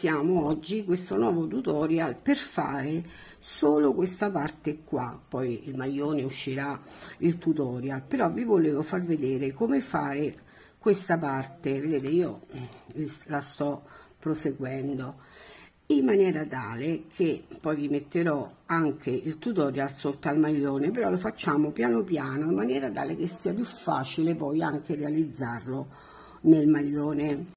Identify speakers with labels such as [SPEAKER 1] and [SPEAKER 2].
[SPEAKER 1] iniziamo oggi questo nuovo tutorial per fare solo questa parte qua. Poi il maglione uscirà il tutorial, però vi volevo far vedere come fare questa parte. Vedete, io la sto proseguendo in maniera tale che poi vi metterò anche il tutorial sotto al maglione, però lo facciamo piano piano in maniera tale che sia più facile poi anche realizzarlo nel maglione.